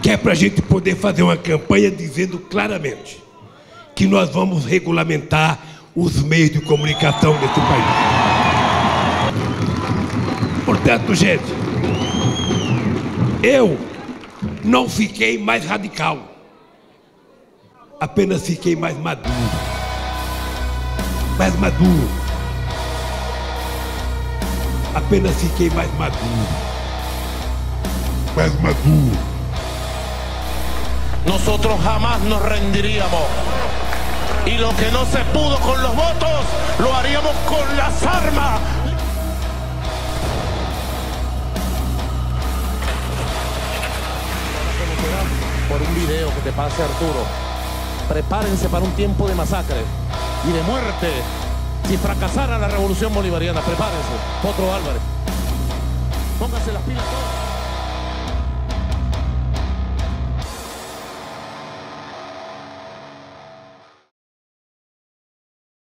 que é para a gente poder fazer uma campanha dizendo claramente que nós vamos regulamentar os meios de comunicação desse país. Portanto, gente, eu não fiquei mais radical, apenas fiquei mais maduro. Apenas fiquei mais maduro. Nosotros jamás nos rendiríamos. Y lo que no se pudo con los votos, lo haríamos con las armas. Por un video que te pase, Arturo. Prepárense para un tiempo de masacre y de muerte. Si fracasara la revolución bolivariana, prepárense. Potro Álvarez. Pónganse las pilas todos.